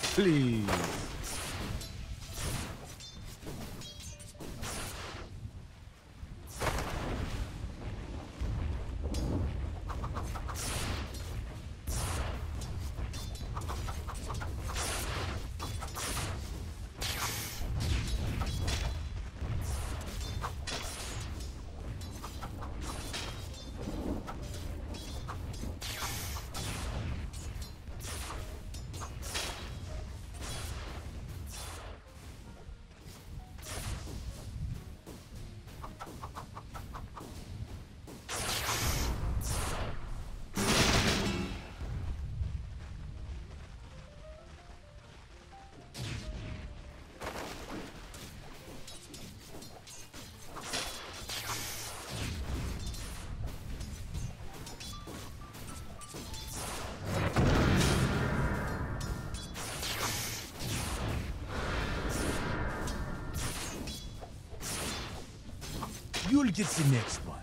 Please. You'll get the next one.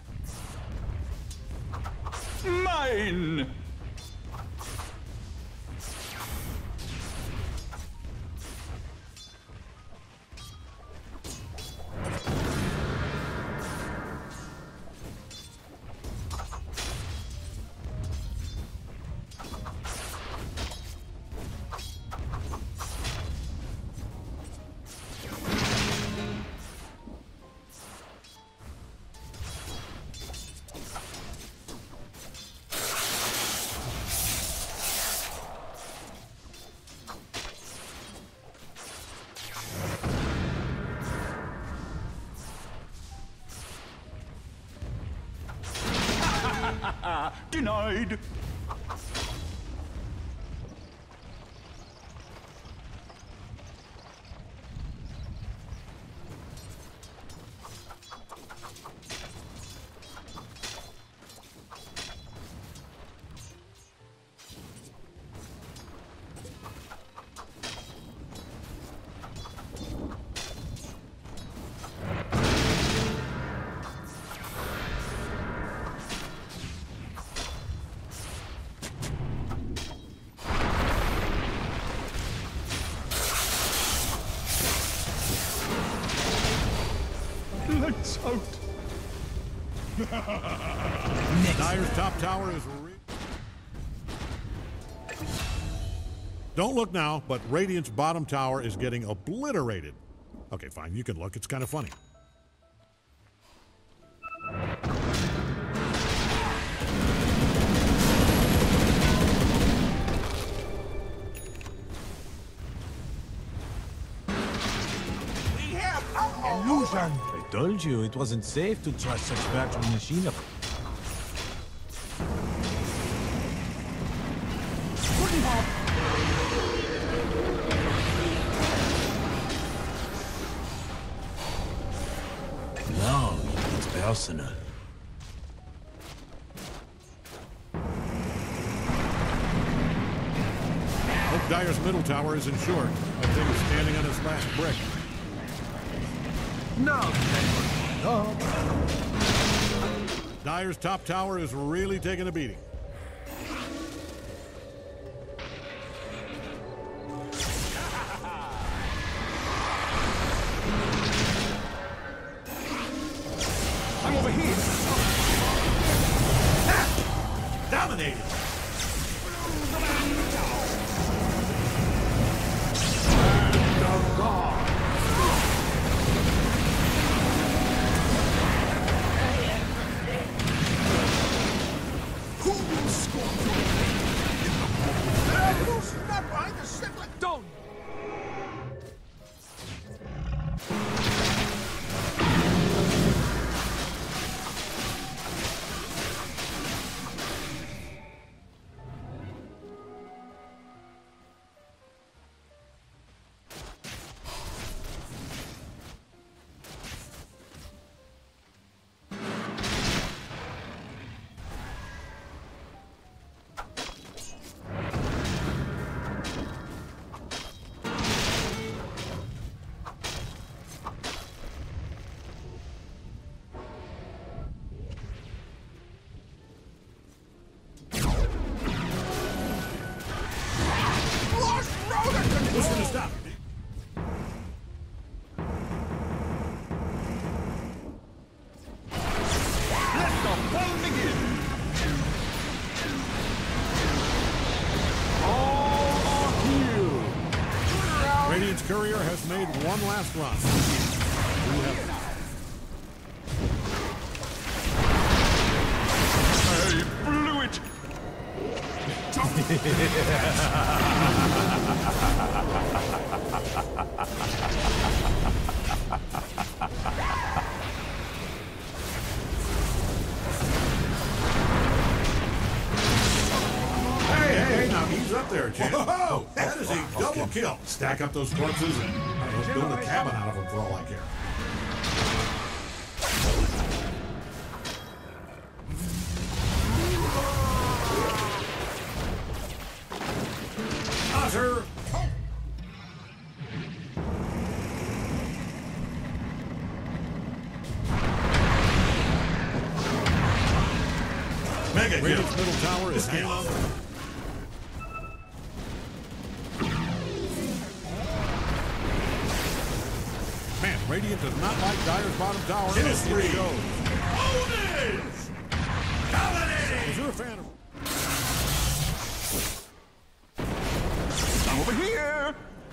Mine! Denied! Lights out! Dire's top tower is... Don't look now, but Radiant's bottom tower is getting obliterated. Okay, fine, you can look. It's kind of funny. Illusion! I told you it wasn't safe to trust such virtual machinery. No, it's personal. Hope Dire's middle tower is insured. That thing is standing on its last brick. No, no. Dire's top tower is really taking a beating. I'm over here! Dominated! Don't! Who's gonna stop? Let the fun begin! All are healed! Radiant's courier has made one last run. Who have I blew it! Hey, now he's up there, champ. Whoa, that is a double kill. Stack up those corpses and let's build a cabin out of them for all I care. Utter. Mega Radiant's middle tower is hanging on. Man, Radiant does not like Dire's bottom tower. Kill spree. Bonus! Dominating! Is you a fan of... I'm over here!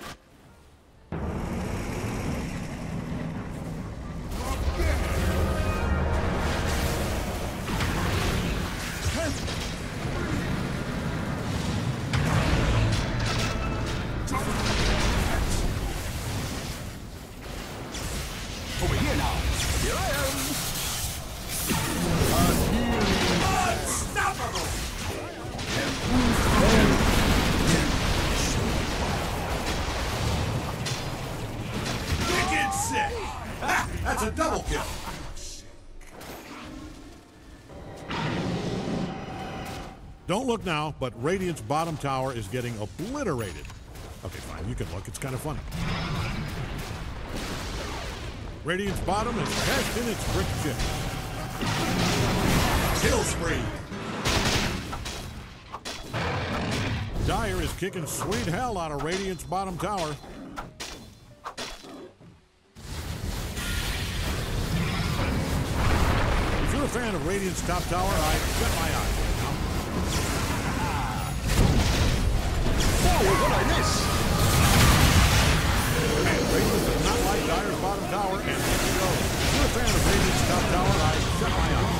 Over here now. Here I am. Unstoppable! Wicked sick! Ha! That's a double kill! Don't look now, but Radiant's bottom tower is getting obliterated. Okay, fine, you can look. It's kind of funny. Radiant's bottom is cast in its brick chip. Kill spree. Dire is kicking sweet hell out of Radiant's bottom tower. If you're a fan of Radiant's top tower, I shut my eyes right now. Whoa, what I miss? Man, Radiant does not like Dire's bottom tower, and here we go. If you're a fan of Radiant's top tower, I shut my eyes.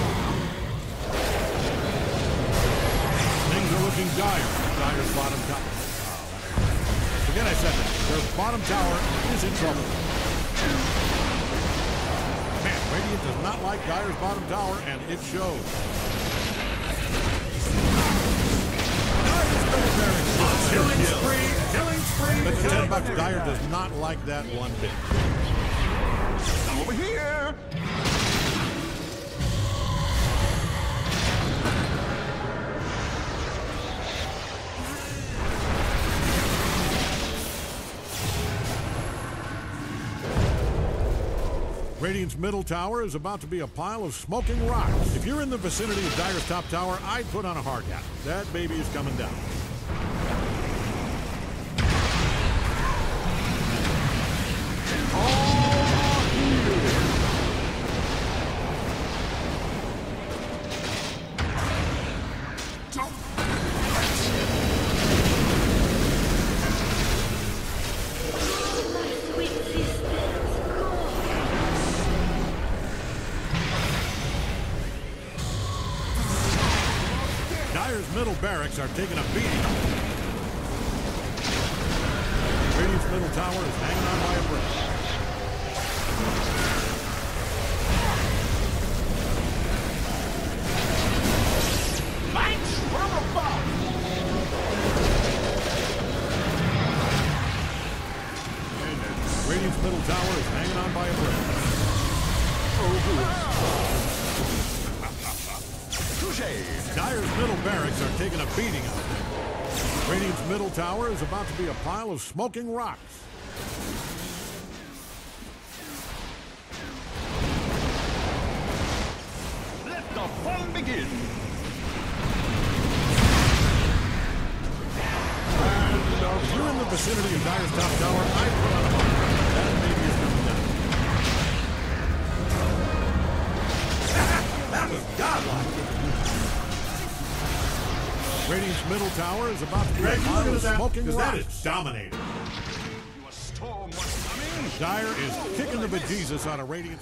Things are looking dire. Dire's bottom tower. Forget I said that. Their bottom tower is in trouble. Man, Radiant does not like Dire's bottom tower, and it shows. Killing spree! Killing spree! But the $10 Dire does not like that one bit. I'm over here! Radiant's middle tower is about to be a pile of smoking rocks. If you're in the vicinity of Dire's top tower, I'd put on a hard hat. That baby is coming down. Dire's middle barracks are taking a beating. Radiant's middle tower is hanging on by a brick. Radiant's middle tower is hanging on by a brick. Dire's middle barracks are taking a beating out there. Radiant's middle tower is about to be a pile of smoking rocks. Let the fun begin! If you're in the vicinity of Dire's top tower, I put on a mark. That maybe is coming down. That was godlike. Radiant's middle tower is about to be Greg, a you pile look of at that, smoking because that rocks. is dominating. Your storm was coming. Dire is kicking the bejesus out of Radiant.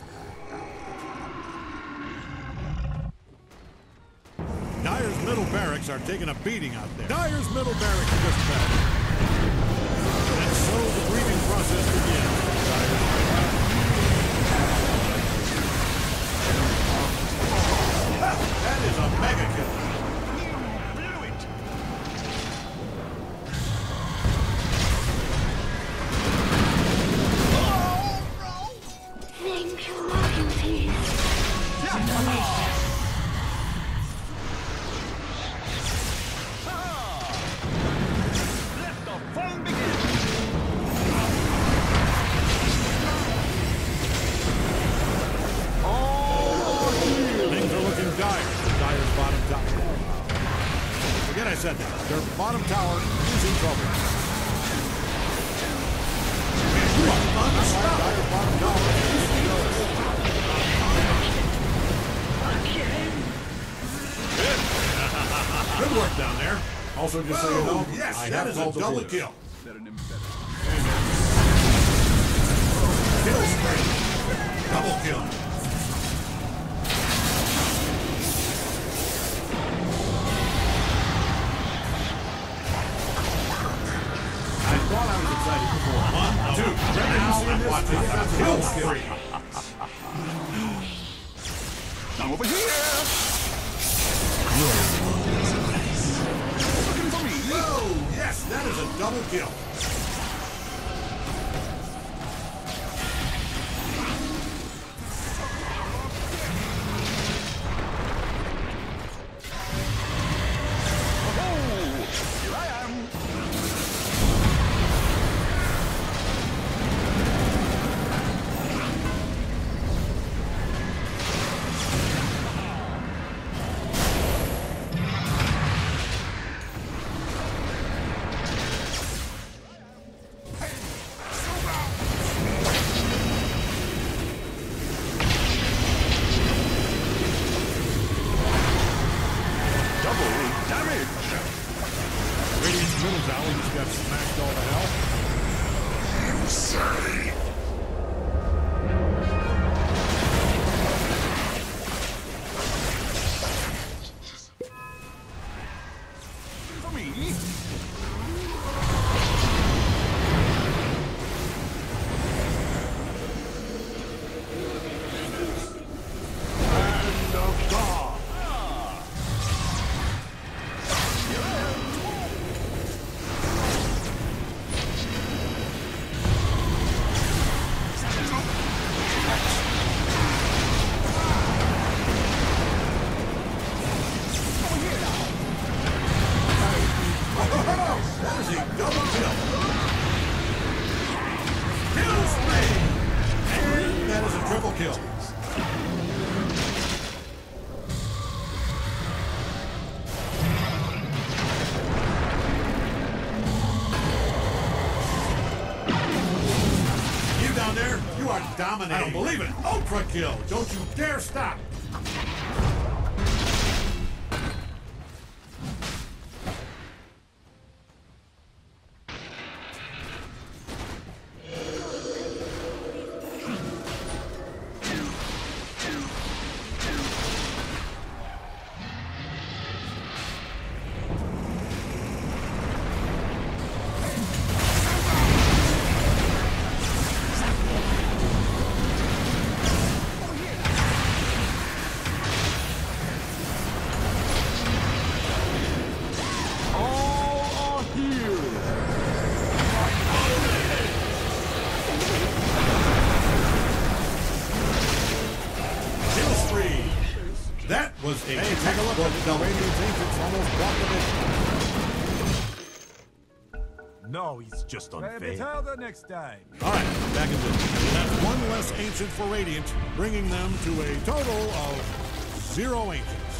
Dire's middle barracks are taking a beating out there. Dire's middle barracks just fell. And so the breathing process begins. That is a mega kill. Blew it. Thank you, Royalties. Let the fun begin. Things are looking dire for Dire's bottom tower. Forget I said that. Their bottom tower is in trouble. Dire's bottom tower is in trouble. Good work down there. Also, just so you know, Yes, I that have is a called the double police. kill. Better than better. Kill straight. Double kill. I thought I was excited before. 1, 2. Now I'm watching a kill spree. Now over here. Looking for me. Oh, yes, that is a double kill. Oh, here I am. Double damage. Radiant's middle tower just got smashed all to hell. For me. Hand of God. That is a double kill. Kill spree. And that is a triple kill. You down there, you are dominating. I don't believe it. Ultra kill. Don't you dare stop. Kill spree. That was a Hey, take a look at the Radiant's Ancients almost blocked the vision. No, it's just unfair. the next time. All right, back in business. That's one less Ancient for Radiant, bringing them to a total of 0 Ancients.